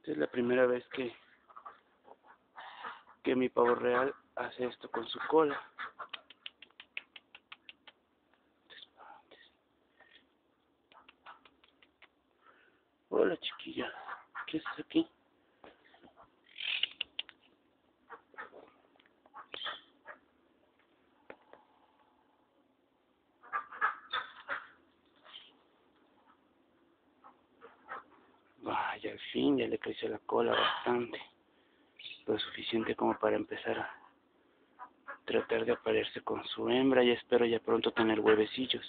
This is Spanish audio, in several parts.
Esta es la primera vez que mi pavo real hace esto con su cola. Hola chiquilla, ¿qué haces aquí? Vaya, al fin ya le creció la cola bastante, lo suficiente como para empezar a tratar de aparearse con su hembra, y espero ya pronto tener huevecillos.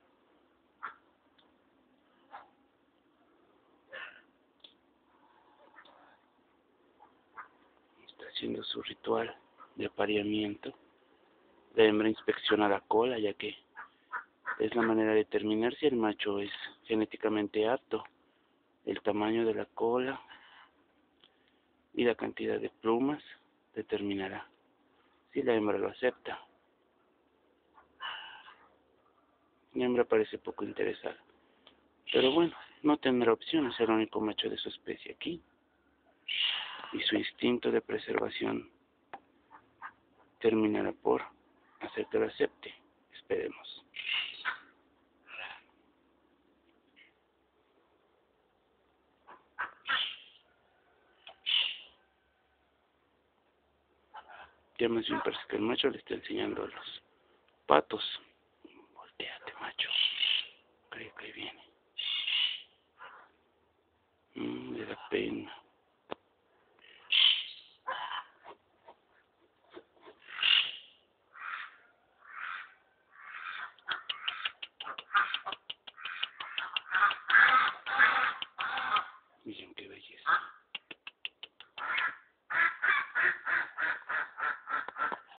Está haciendo su ritual de apareamiento. La hembra inspecciona la cola, ya que es la manera de determinar si el macho es genéticamente apto. El tamaño de la cola y la cantidad de plumas determinará si la hembra lo acepta. La hembra parece poco interesada, pero bueno, no tendrá opción, es el único macho de su especie aquí, y su instinto de preservación terminará por hacer que lo acepte. Esperemos. Ya más bien parece que el macho le está enseñando a los patos. Voltéate, macho. Creo que viene.